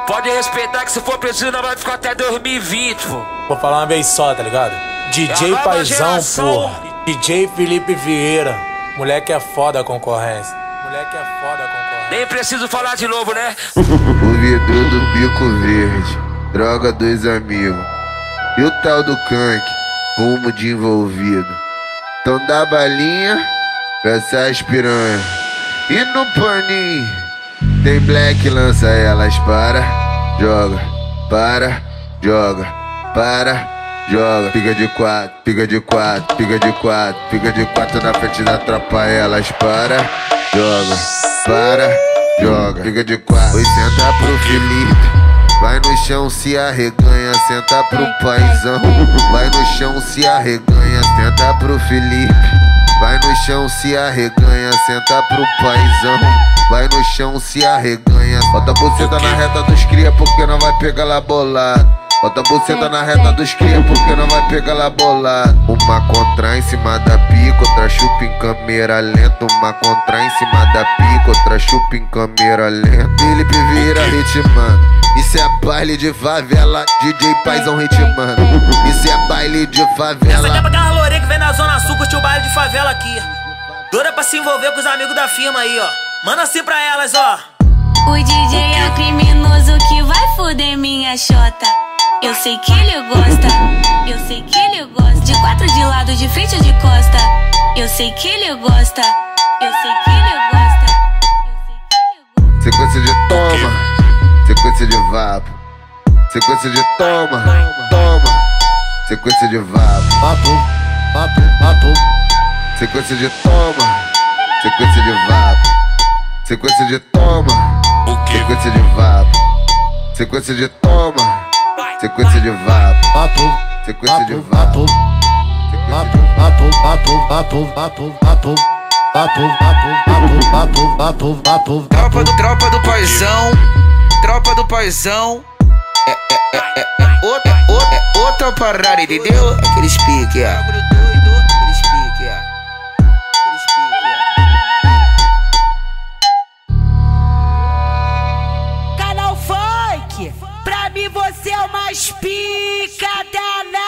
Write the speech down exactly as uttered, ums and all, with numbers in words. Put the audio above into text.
Pode respeitar que se for preciso nós vai ficar até dois mil e vinte, pô. Vou falar uma vez só, tá ligado? D J Paizão, porra. D J Felipe Vieira. Moleque é foda a concorrência. Moleque é foda a concorrência. Nem preciso falar de novo, né? O vidro do bico verde, droga dos amigos. E o tal do canque, fumo de envolvido. Então dá balinha pra essas piranha. E no paninho tem black, lança elas para, joga, para, joga, para, joga. Fica de quatro, fica de quatro, fica de quatro, fica de quatro na frente da tropa, elas para, joga, para, joga. Fica de quatro, oi, senta pro Felipe. Vai no chão, se arreganha, senta pro paizão. Vai no chão, se arreganha, senta pro Felipe. Vai no chão, se arreganha, senta pro paizão. Vai no chão, se arreganha. Bota a buceta na reta dos cria porque não vai pegar lá bolado. Bota a buceta na reta dos cria porque não vai pegar lá bolado. Uma contra em cima da pica, outra chupa em câmera lenta. Uma contra em cima da pica, outra chupa em câmera lenta. Felipe Vieira ritmando. Isso é baile de favela, D J Paizão ritmando. Isso é baile de favela. Essa aqui é pra aquela lourinha que vem na Zona Sul curtir o baile de favela aqui. Doida pra se envolver com os amigos da firma aí, ó. Manda assim pra elas, ó. O D J é o criminoso que vai foder minha xota. Eu sei que ele gosta, eu sei que ele gosta. De quatro de lado, de frente ou de costa. Eu sei que ele gosta, eu sei que ele gosta. Eu sei que ele gosta. Sequência de toma, sequência de vapo. Sequência de toma, toma. Sequência de vapo. Vapo, vapo, vapo. Sequência de toma, sequência de vapo. Sequência de toma, sequência de vapo. Sequência de toma, sequência de vapo. Vapo, Sequência de vapo. Vapo, vapo, vapo, vapo, vapo, vapo. Vapo, vapo, vapo, vapo, vapo, vapo. Tropa do, tropa do paizão, tropa do paizão. É, é, é, é, é, outra, é, outra, é outra parada, entendeu? Aqueles pique, ó. Aqueles pique, ó. Aqueles pique, ó. Canal Funk, pra mim você é o mais pica da